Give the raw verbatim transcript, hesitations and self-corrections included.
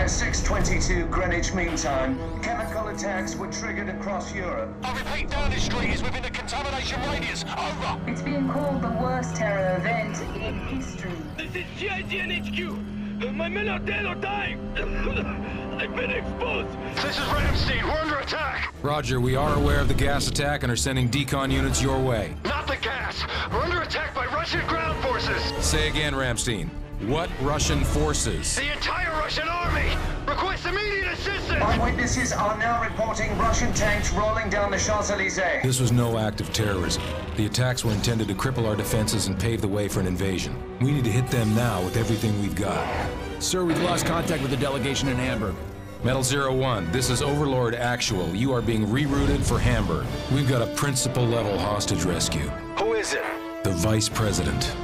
At six twenty-two Greenwich Mean Time, chemical attacks were triggered across Europe. I repeat, Downing Street is within the contamination radius. Over. It's being called the worst terror event in history. This is G I G N H Q. My men are dead or dying. I've been exposed. This is Ramstein. We're under attack. Roger, we are aware of the gas attack and are sending decon units your way. Not the gas. We're under attack by Russian ground forces. Say again, Ramstein. What Russian forces? The entire Russian army. Request immediate assistance. Eyewitnesses are now reporting Russian tanks rolling down the Champs-Élysées. This was no act of terrorism. The attacks were intended to cripple our defenses and pave the way for an invasion. We need to hit them now with everything we've got. Sir, we've lost contact with the delegation in Hamburg. Metal Zero One, this is Overlord Actual. You are being rerouted for Hamburg. We've got a principal-level hostage rescue. Who is it? The Vice President.